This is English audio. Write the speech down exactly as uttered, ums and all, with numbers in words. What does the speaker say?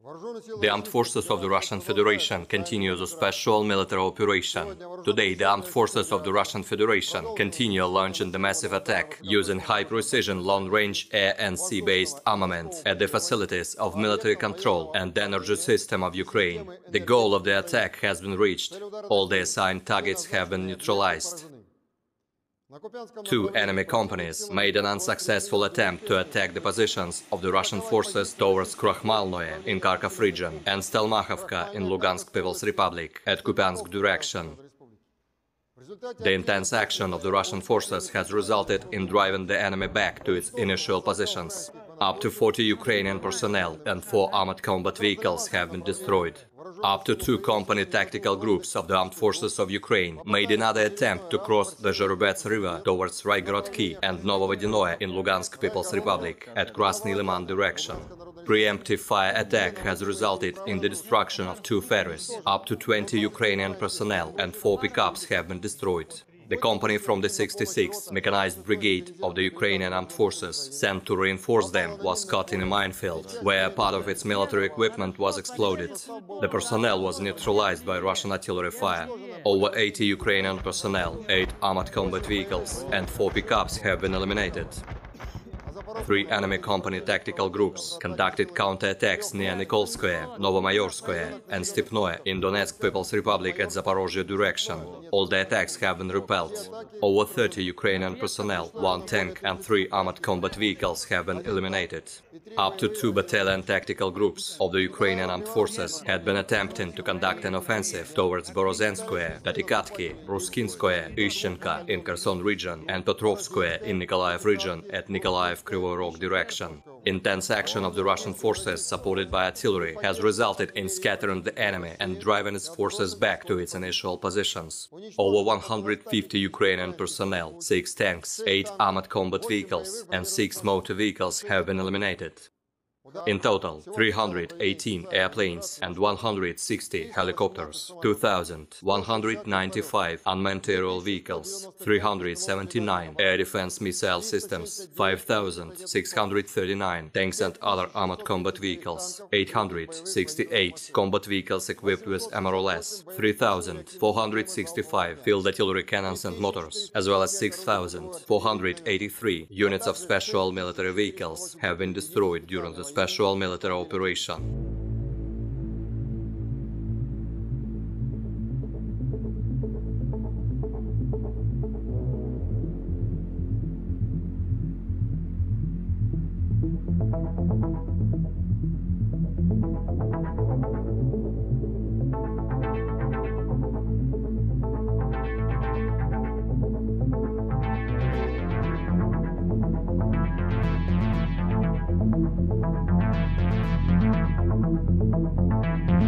The armed forces of the Russian Federation continue the special military operation. Today, the armed forces of the Russian Federation continue launching the massive attack using high-precision, long-range air and sea-based armament at the facilities of military control and the energy system of Ukraine. The goal of the attack has been reached. All the assigned targets have been neutralized. Two enemy companies made an unsuccessful attempt to attack the positions of the Russian forces towards Krakhmalnoye in Kharkov region and Stelmakhovka in Lugansk People's Republic at Kupiansk direction. The intense action of the Russian forces has resulted in driving the enemy back to its initial positions. Up to forty Ukrainian personnel and four armored combat vehicles have been destroyed. Up to two company tactical groups of the armed forces of Ukraine made another attempt to cross the Zherubets River towards Raigorodki and Novovodinoye in Lugansk People's Republic at Krasny Liman direction. Preemptive fire attack has resulted in the destruction of two ferries. Up to twenty Ukrainian personnel and four pickups have been destroyed. The company from the sixty-sixth Mechanized Brigade of the Ukrainian Armed Forces, sent to reinforce them, was caught in a minefield, where part of its military equipment was exploded. The personnel was neutralized by Russian artillery fire. Over eighty Ukrainian personnel, eight armored combat vehicles, and four pickups have been eliminated. Three enemy company tactical groups conducted counterattacks near Nikolskoye, Novomayorskoye and Stepnoye in Donetsk People's Republic at Zaporozhye direction. All the attacks have been repelled. Over thirty Ukrainian personnel, one tank and three armored combat vehicles have been eliminated. Up to two battalion tactical groups of the Ukrainian armed forces had been attempting to conduct an offensive towards Borozenskoye, Tatikatki, Ruskinskoye, Ishchenka in Kherson region and Petrovskoye in Nikolaev region at Nikolaev-Kryvyi Rog direction. Intense action of the Russian forces, supported by artillery, has resulted in scattering the enemy and driving its forces back to its initial positions. Over one hundred fifty Ukrainian personnel, six tanks, eight armored combat vehicles and six motor vehicles have been eliminated. In total, three hundred eighteen airplanes and one hundred sixty helicopters, two thousand one hundred ninety-five unmanned aerial vehicles, three hundred seventy-nine air defense missile systems, five thousand six hundred thirty-nine tanks and other armored combat vehicles, eight hundred sixty-eight combat vehicles equipped with M R L S, three thousand four hundred sixty-five field artillery cannons and motors, as well as six thousand four hundred eighty-three units of special military vehicles have been destroyed during the special military operation. Thank you.